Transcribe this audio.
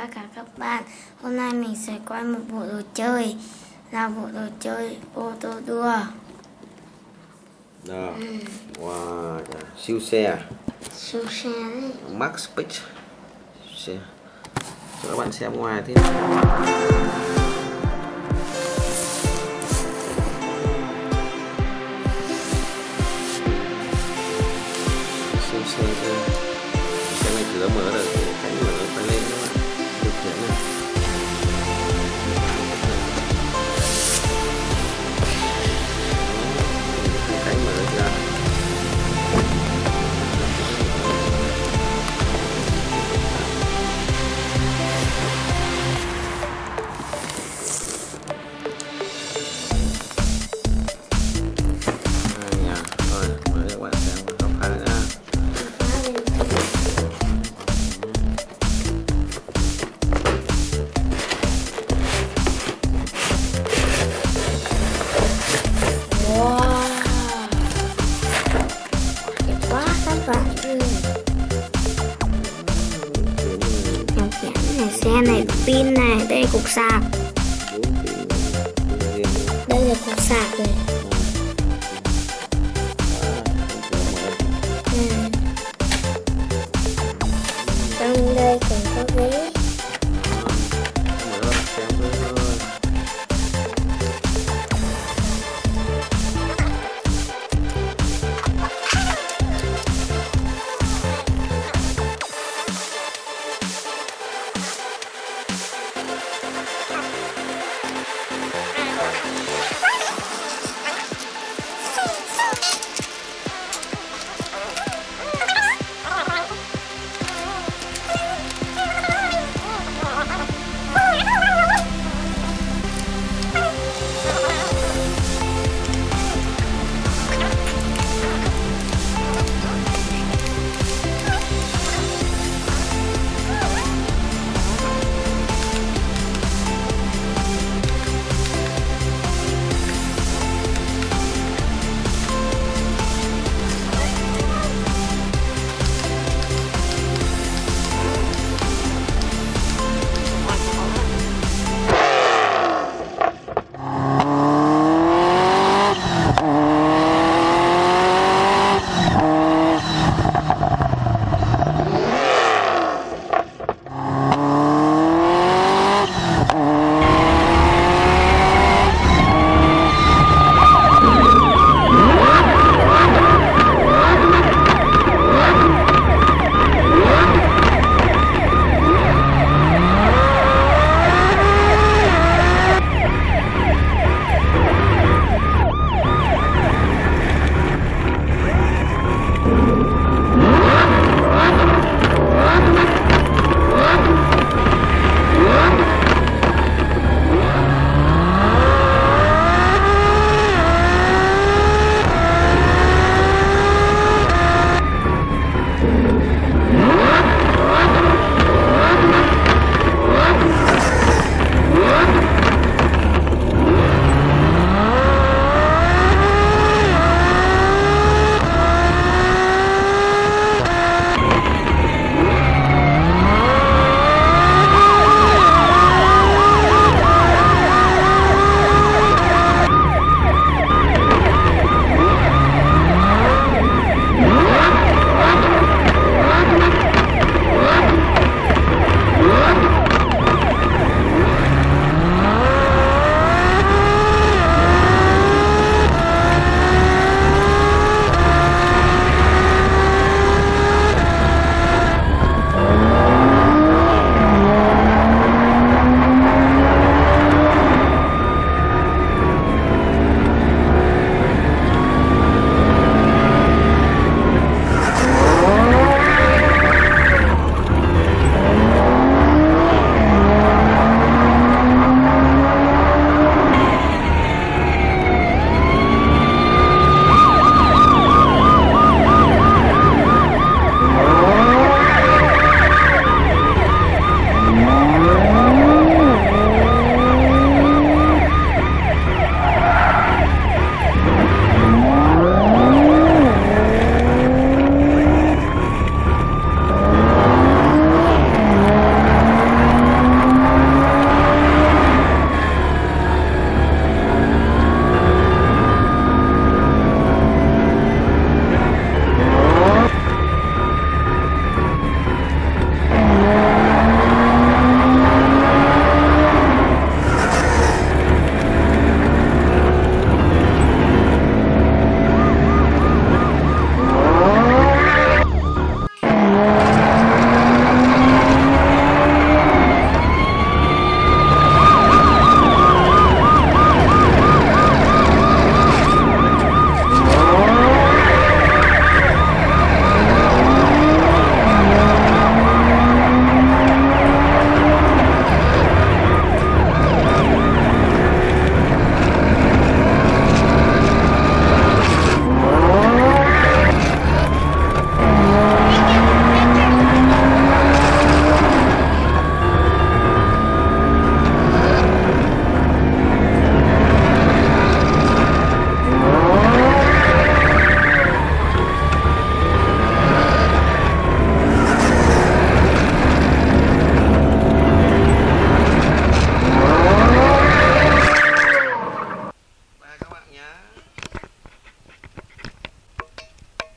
cả các bạn. Hôm nay mình sẽ quay một bộ đồ chơi, là bộ đồ chơi ô tô đua. Đó. Wow, siêu xe. Siêu xe đấy. Max Speed xe. Cho các bạn xem ngoài thế nào. Siêu xe cơ. Xe này cửa mở được, cánh mở phải lên các bạn. Điều khiển này. Cánh mở ra. Rồi, mời các bạn xem khám phá ra. Wow, đẹp quá các bạn ơi. Điều khiển này, xe này có pin này, đây cục sạc. Đây là cục sạc này. Trong đây còn có ghế.